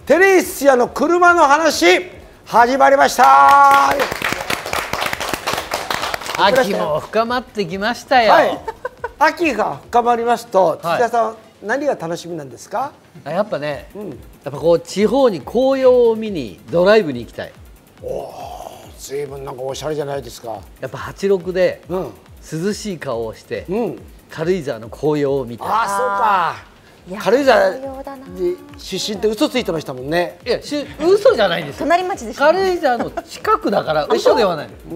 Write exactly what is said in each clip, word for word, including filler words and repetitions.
テレスヤの車の話始まりました。 秋も深まってきましたよ。 はい、秋が深まりますと、 はい、 土田さん何が楽しみなんですか？ やっぱね、うん、やっぱこう地方に紅葉を見にドライブに行きたい。 おお、随分なんかおしゃれじゃないですか。 やっぱはちじゅうろくで、うん、涼しい顔をして、うん、軽井沢の紅葉を見たい。 ああ、そうか。軽井沢出身って嘘ついてましたもんね。 いや、し嘘じゃないんですよ。 隣町でしょ。 軽井沢の近くだから嘘ではない。 うん、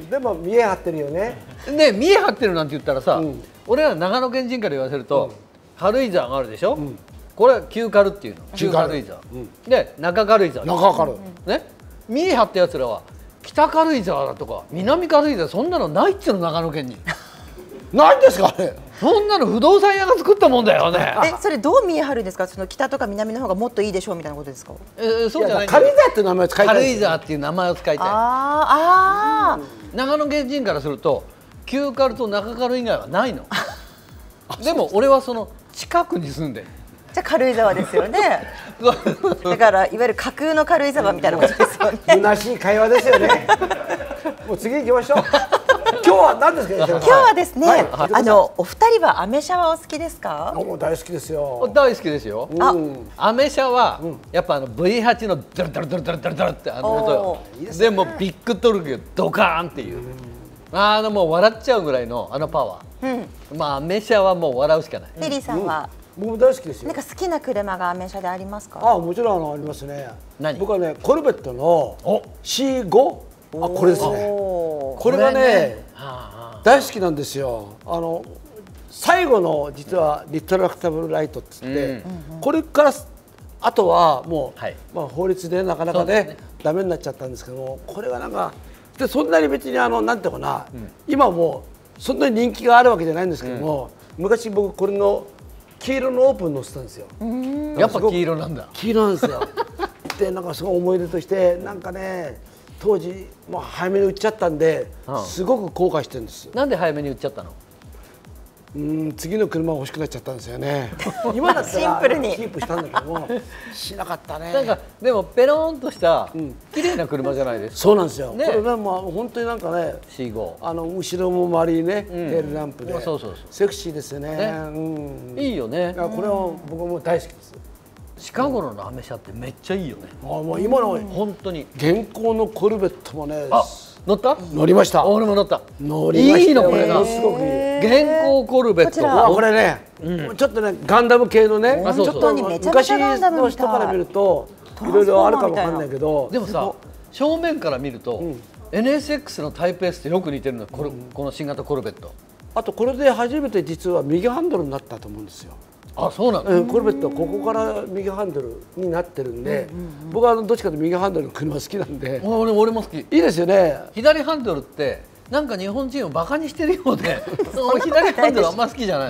でも見え張ってるよね。 ね、見え張ってるなんて言ったらさ、うん、俺ら長野県人から言わせると、うん、軽井沢があるでしょ。うん、これは旧軽っていうの。旧軽井沢。うん、で中軽井沢。 中軽。 ね、見え張ったやつらは北軽井沢だとか南軽井沢、そんなのないっつうの、長野県に。 ないんですかね。 そんなの不動産屋が作ったもんだよね。 え、それどう見え張るんですか。その北とか南の方がもっといいでしょうみたいなことですか。 えー、そうじゃない。 軽井沢って名前を使いたい。 軽井沢っていう名前を使いたい。 ああ、 長野県人からすると旧軽と中軽以外はないの。でも俺はその近くに住んでる。 じゃあ軽井沢ですよね。だからいわゆる架空の軽井沢みたいなことですよね。 虚しい会話ですよね。もう次行きましょう。今日は何ですか。 今日はですね、はい、あのお二人はアメ車はお好きですか？ もう大好きですよ。 大好きですよ。あ、アメ車はやっぱあの ブイはち のドルドルドルドルドルドルってあの音よ。でもビッグトルクがドカーンっていう。あのもう笑っちゃうぐらいのあのパワー。まあアメ車はもう笑うしかない。 テリーさんは？ 僕も大好きですよ。 なんか好きな車がアメ車でありますか？ あ、もちろんあのありますね。僕はね、コルベットの シーご、あ、これですね。これがね、大好きなんですよ。あの最後の実はリトラクタブルライトっつって、これからあとはもう、はい、まあ法律でなかなかね、ねダメになっちゃったんですけども、これがなんかでそんなに別にあのなんていうかな、うん、今もうそんなに人気があるわけじゃないんですけども、うん、昔僕これの黄色のオープン乗せたんですよ。 やっぱ黄色なんだ。 黄色なんですよ。でなんかすごい思い出としてなんかね、当時もう早めに売っちゃったんで、うん、すごく後悔してるんです。 なんで早めに売っちゃったの？ うん、次の車が欲しくなっちゃったんですよね。今だったらシンプルにキープしたんだけどもしなかったね。 なんかでもペロンとした綺麗な車じゃないですか。 そうなんですよ。ね、これね、まあ本当になんかね、 シーご、 あの後ろも周りにね、テールランプで、そうそうそう、セクシーですよね。 いいよね。 これは僕も大好きです。 近頃のアメ車ってめっちゃいいよね。 あ、もう今の本当に現行のコルベットもね、 乗った？ 乗りました。 俺も乗った。 乗りました。 いいのこれが。 すごくいい。 現行コルベット。 これね、ちょっとねガンダム系のね、ちょっと昔の人から見るといろいろあるかもわかんないけど、 でもさ、正面から見ると エヌエスエックス のタイプ エス ってよく似てるの。この新型コルベット。あとこれで初めて実は右ハンドルになったと思うんですよ。 あ、そうなの。 コルベットはここから右ハンドルになってるんで、僕はどっちかというと右ハンドルの車好きなんで。 俺俺も好き。いいですよね。 左ハンドルってなんか日本人をバカにしてるようで、左ハンドルあんま好きじゃない。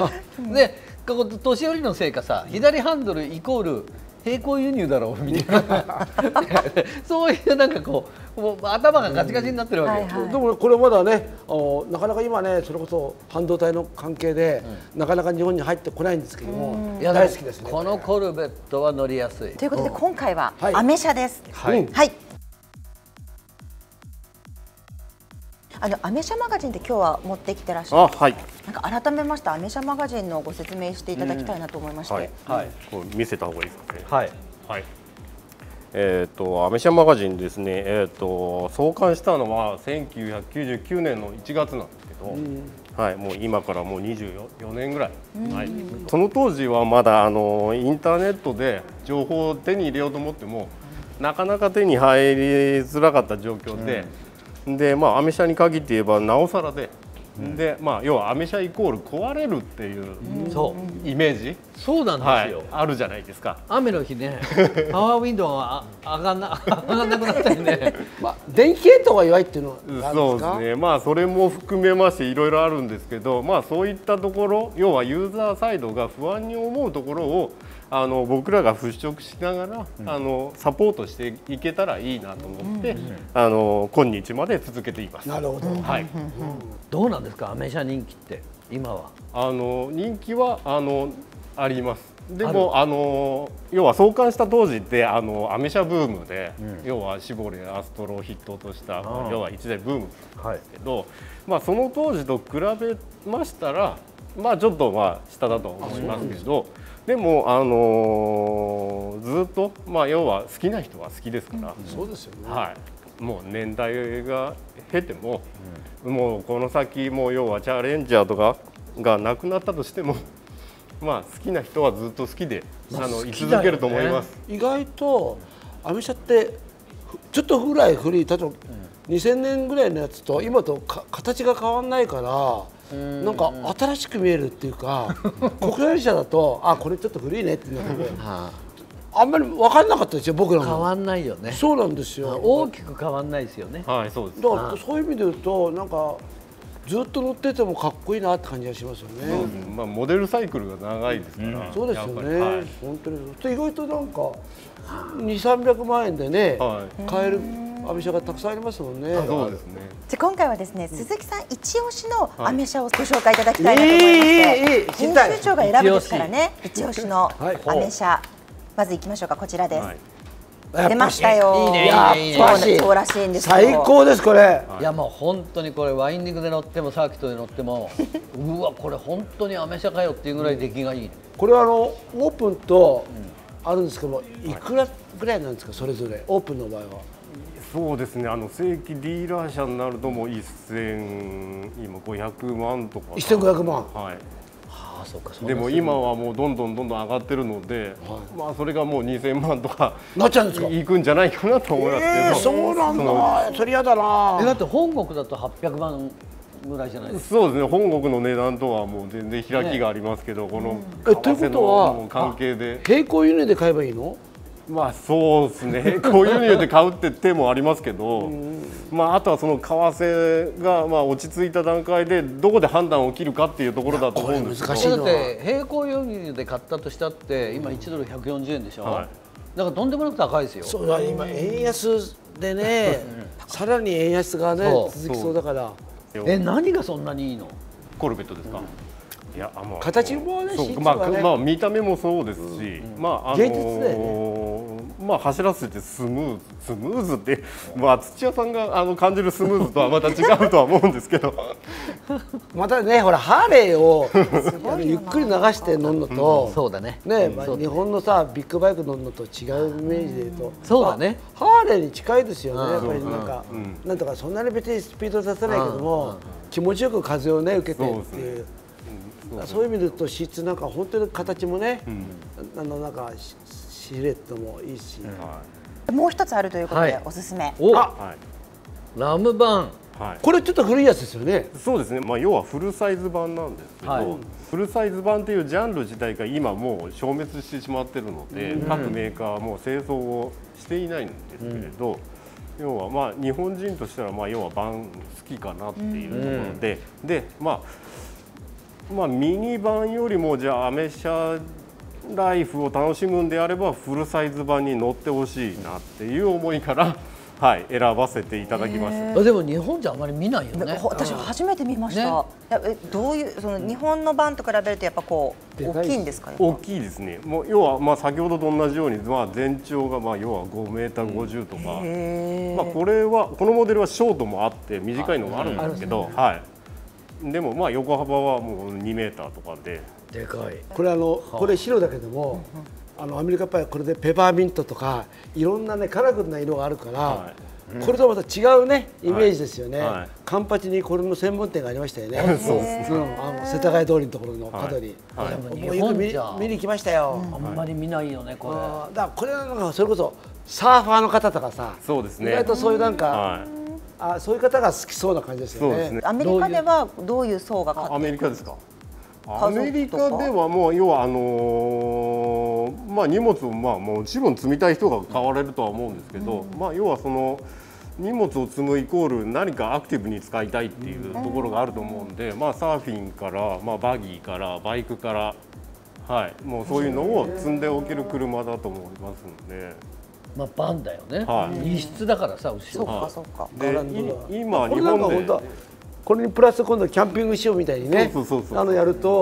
で、ここ年寄りのせいかさ、左ハンドルイコール並行輸入だろうみたいなそういうなんかこうもう頭がガチガチになってるわけ。 でもこれまだね、なかなか今ね、それこそ半導体の関係で、うん、なかなか日本に入ってこないんですけども、大好きですね。 このコルベットは乗りやすい。 ということで今回はアメ車です。はい。はい。あのアメ車マガジンって今日は持ってきてらっしゃる。はい。なんか改めましてアメ車マガジンのご説明していただきたいなと思いまして。 うん、はい。こう見せた方がいいですかね。 はい。 はい。えっ、ー、とアメ車マガジンですね。えっ、ー、と創刊したのはせんきゅうひゃくきゅうじゅうきゅうねんのいちがつなんですけど、うん、はい。もう今からもうにじゅうよねんぐらい。はい。その当時はまだあのインターネットで情報を手に入れようと思ってもなかなか手に入りづらかった状況で。うんでまあ、アメ車に限って言えばなおさらで、うん、でまあ、要はアメ車イコール壊れるっていう、うん、そうイメージ、 そうなんですよ、 はい、あるじゃないですか。 雨の日ねパワーウィンドウが上がんな上がんなくなったりねまあ電気系統が弱いっていうのはあるんですか。 そうですね、まあそれも含めましていろいろあるんですけど、まあそういったところ、要はユーザーサイドが不安に思うところをあの僕らが払拭しながら、うん、あのサポートしていけたらいいなと思って、うん、あの今日まで続けています。 なるほど。 はい。 どうなんですか、アメ車人気って今は。 あの人気はあのあります。 でもあの要は創刊した当時ってあのアメ車ブームで、うん、要はシボレー、アストロを筆頭とした要は一大ブームなんですけど、はい、まあその当時と比べましたらまあちょっとまあ下だと思いますけど、でもあのー、ずっとまあ要は好きな人は好きですから、 うん、そうですよね。 はい。もう年代が経ても、うん、もうこの先もう要はチャレンジャーとかがなくなったとしても。まあ好きな人はずっと好きで、まあ、あの居続けると思います。 意外とアメ車ってちょっとぐらい古い、例えばにせんねんぐらいのやつと今とか形が変わんないから、なんか新しく見えるっていうか、国内車だとあこれちょっと古いねっていうので、あんまり分かんなかったですよ僕らも。 変わんないよね。 そうなんですよ。 大きく変わんないですよね。 はい、そうです。 だからそういう意味で言うとなんか。ずっと乗っててもかっこいいなって感じがしますよね。 うん、まあモデルサイクルが長いですから。 うん、そうですよね。はい、本当に。意外となんかに、さんびゃくまんえんでね、はい、買えるアメ車がたくさんありますもんね。 そうですね。 じゃ今回はですね、鈴木さん一押しのアメ車をご紹介いただきたいなと思いまして、編集長が選ぶですからね、一押しのアメ車、まず行きましょうか。こちらです。はい、出ましたよ。 いいね。 そうらしいんですよ。 最高ですこれ。 いやもう本当にこれワインディングで乗ってもサーキットで乗ってもうわこれ本当にアメ車かよっていうぐらい出来がいい。 これはあのオープンとあるんですけども、いくらぐらいなんですかそれぞれオープンの場合は。 そうですね。あの正規ディーラー車になるともうせん今ごひゃくまんとか。 せんごひゃくまん。 はい。 そうか。 でも今はもうどんどんどんどん上がってるので、はい、まあそれがもうにせんまんとかなっちゃうんですか。 いくんじゃないかなと思いますけど。えー、 そうなんだ。それ嫌だな。 えだって本国だとはっぴゃくまんぐらいじゃないですか。 そうですね。本国の値段とはもう全然開きがありますけど、ね、この為替の関係で並行輸入で買えばいいの？ まあそうですね。こういう輸入で買うって手もありますけど、まああとはその為替がまあ落ち着いた段階でどこで判断を切るかっていうところだと思うんですけど。 難しいのはだって並行輸入で買ったとしたって今いちドルひゃくよんじゅうえんでしょ。はい、だからとんでもなく高いですよ。 そうだ今円安でね、さらに円安がね続きそうだから。 え何がそんなにいいの？ コルベットですか。いや、まあ、 形もね、 まあ、まあ、見た目もそうですし、うん、まあ、あのー、まあ、走らせてスムーズ、スムーズって、まあ、土屋さんが、あの、感じるスムーズとはまた違うとは思うんですけど。 またね、ほら、ハーレーをゆっくり流して乗るのと。 そうだね。 ね、まあ、日本のさ、ビッグバイク乗るのと違うイメージで言うと。 そうだね。 ハーレーに近いですよね、やっぱり、なんか、なんとか、そんなに別にスピード出さないけども。気持ちよく風をね、受けてっていう。そういう意味で言うと質なんか本当に形もね、うん、あのなんかシルエットもいいし、 うん、もう一つあるということで、はい、おすすめ。 お、はい、ラム版、 はい、これちょっと古いやつですよね。 そうですね。まあ要はフルサイズ版なんですけど、はい、フルサイズ版っていうジャンル自体が今もう消滅してしまっているので、うん、各メーカーはもう製造をしていないんですけれど。うん、要はまあ日本人としてはまあ要は版好きかなっていうところで、うん、でまあまあミニ版よりもじゃあアメ車ライフを楽しむんであればフルサイズ版に乗ってほしいなっていう思いからはい、選ばせていただきました。 でも日本じゃあまり見ないよね。 私初めて見ました。ね、どういうその日本の版と比べるとやっぱこう大きいんですか。 大きいですね。もう要はまあ先ほどと同じようにまあ全長がまあ要はごメーターごじゅうとか、まあこれはこのモデルはショートもあって短いのがあるんですけど、はい。でもまあ横幅はもうにメーターとかで。 でかい。 これあのこれ白だけども。あのアメリカっぱりこれでペパーミントとかいろんなねカラフルな色があるから、はい、これとまた違うねイメージですよね。はいはい、カンパチにこれの専門店がありましたよね。そうです。うん、あの世田谷通りのところの角に。はいはい、もうよく見見に来ましたよ。 うん、あんまり見ないよねこれ。だからこれはなんかそれこそサーファーの方とかさ、 そうですね。 意外とそういうなんか。はい、あ、そういう方が好きそうな感じですよね。そうですね。 アメリカではどういう層が買ってる？ アメリカですか。アメリカではもう要はあのー、まあ荷物をまあもちろん積みたい人が買われるとは思うんですけど、うん、まあ要はその荷物を積むイコール何かアクティブに使いたいっていうところがあると思うんで、まあサーフィンからまあバギーからバイクからはいもうそういうのを積んでおける車だと思いますので。 まあバンだよね。はい。荷室だからさ後ろ。 そうかそうか。 で今日本で。 これにプラス今度キャンピング仕様みたいにねあのやると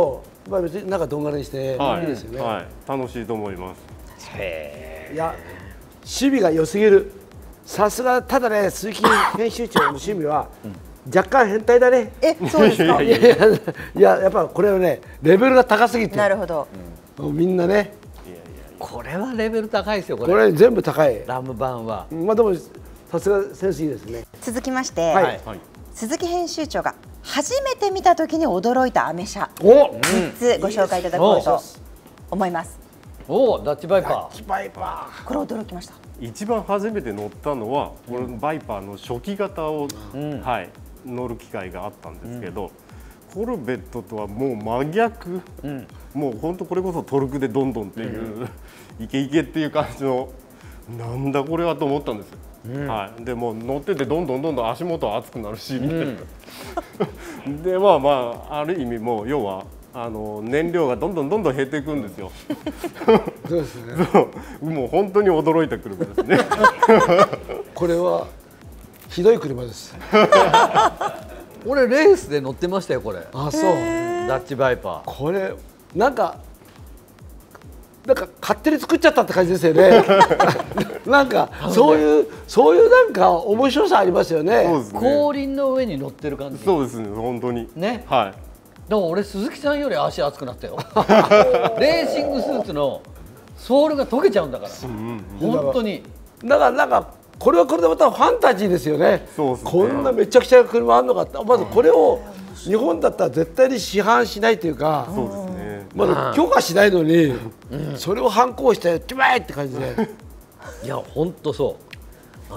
まあ別になんかどんがらにしていいですよね。 はい、楽しいと思います。 へえ。いや守備が良すぎる。さすがただね鈴木編集長の守備は若干変態だね。 え、そうですか。 いやいやいややっぱこれはねレベルが高すぎて。 なるほど。 みんなね。 これはレベル高いですよ。これ。 これ全部高い。 ラム版は。 まあでもさすがセンスいいですね。 続きまして、 はい、 鈴木編集長が初めて見た時に驚いたアメ車おみっつご紹介いただこうと思います。 おお、ダッチバイパー。 ダッチバイパー。これ驚きました。 一番初めて乗ったのはこのバイパーの初期型を、うん、はい、乗る機会があったんですけど、うん、コルベットとはもう真逆、うん、もう本当これこそトルクでどんどんっていう、うん、イケイケっていう感じのなんだこれはと思ったんですよ。うん、はい、でも乗っててどんどんどんどん足元は熱くなるし、うん、でまあまあある意味もう要はあの燃料がどんどんどんどん減っていくんですよ。 そうですね。 そうもう本当に驚いた車ですね。 これはひどい車です。 俺レースで乗ってましたよこれ。 あ、そう。 ダッチバイパー。 これなんか。なんか勝手に作っちゃったって感じですよね。なんかそういうそういうなんか面白さありますよね。 そうですね。後輪の上に乗ってる感じ。 そうですね、本当に。 ね。 はい。 でも俺鈴木さんより足熱くなったよ。レーシングスーツのソールが溶けちゃうんだから。本当に。 だからなんかこれはこれでまたファンタジーですよね。 そうですね。 こんなめちゃくちゃな車あるのかって、まずこれを日本だったら絶対に市販しないというか。 そうですね。 まだ許可しないのに、うん、それを反抗して「キバイ!」って感じで。 いや本当そう。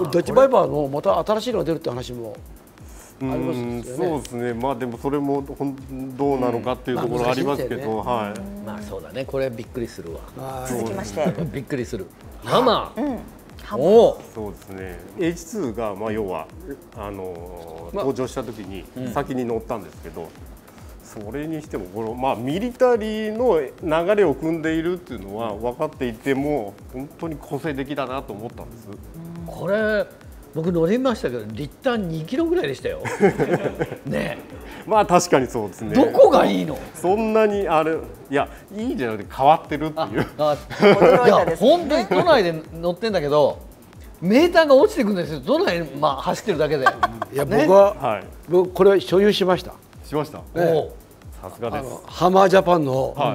これダッチバイパーのまた新しいのが出るって話もありますよね。 そうですね。まあでもそれもどうなのかっていうところありますけど、はい。 まあそうだね。これびっくりするわ。 続きましてびっくりする。ハマー。 うんおそうですね。エイチツー がまあ要はあの登場した時に先に乗ったんですけど。それにしてもこの、まあ、ミリタリーの流れを組んでいるっていうのは分かっていても本当に個性的だなと思ったんです。 これ僕乗りましたけどリッターにキロぐらいでしたよ。ね。 まあ確かにそうですね。 どこがいいの？ そんなにあれいやいいんじゃなくて変わってるっていう。 いや本当に都内で乗ってんだけどメーターが落ちてくるんですよ。都内まあ走ってるだけで。 いや僕は、はい、僕これ所有しました。 しました。 ね、 さすがです。 ハマージャパンの、はい、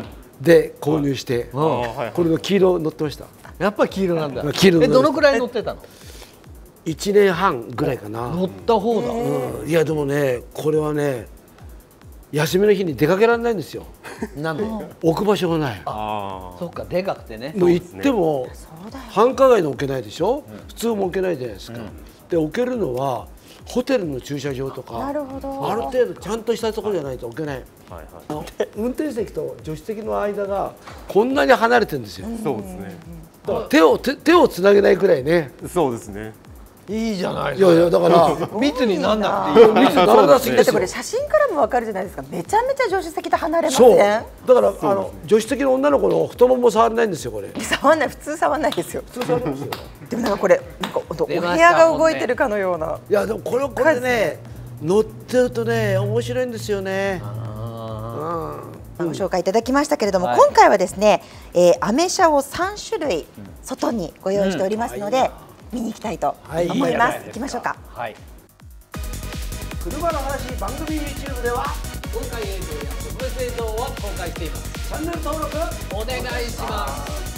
で購入して、はい、これの黄色乗ってました。 やっぱり黄色なんだ。 黄色。 えどのくらい乗ってたの？ 一年半ぐらいかな。 乗った方だ。 うん、いやでもねこれはね休みの日に出かけられないんですよ。 なんで？ 置く場所がない。 ああ。そっかでかくてね。 もう行っても繁華街に置けないでしょ。普通も置けないじゃないですか。で置けるのはホテルの駐車場とか、 なるほど、 ある程度ちゃんとしたところじゃないと置けない。はいはい、運転席と助手席の間がこんなに離れてるんですよ。 そうですね。 手を手手をつなげないくらいね。 そうですね。 いいじゃない。 いやいやだから密になんなくていい。 密にならなすぎですよ。 だってこれ写真からもわかるじゃないですか。めちゃめちゃ助手席と離れません。 そう。だからあの助手席の女の子の太もも触れないんですよこれ。 触んない、普通触んないですよ。 普通触るんですよ。 でもなんかこれなんかお部屋が動いてるかのような。 いやでもこれこれね乗ってるとね面白いんですよね。 ご紹介いただきましたけれども、はい、今回はですね、えー、アメ車をさん種類外にご用意しておりますので、うん、見に行きたいと思います。はい、行きましょうか。 はい。 車の話番組 YouTube では公開映像や特別映像を公開しています。 チャンネル登録お願いします。